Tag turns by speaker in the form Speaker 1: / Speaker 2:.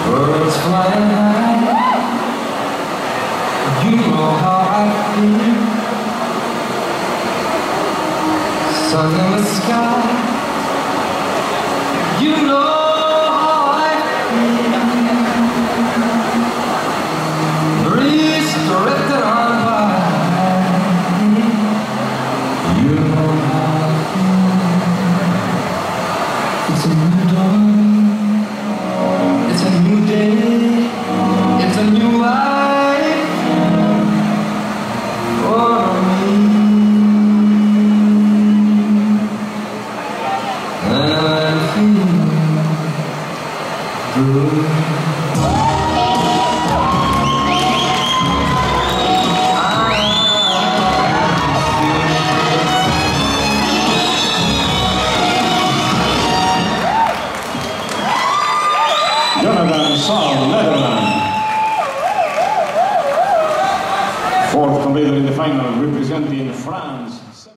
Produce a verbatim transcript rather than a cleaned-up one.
Speaker 1: Birds flying high, you know how I feel. Sun in the sky, you know how I feel. Breeze drifting on by, you know how I feel. It's a new dawn. It's a new day, it's a new life for me. And I'm feeling good.
Speaker 2: Jonathan Saul, Netherlands. Fourth completed in the final, representing France.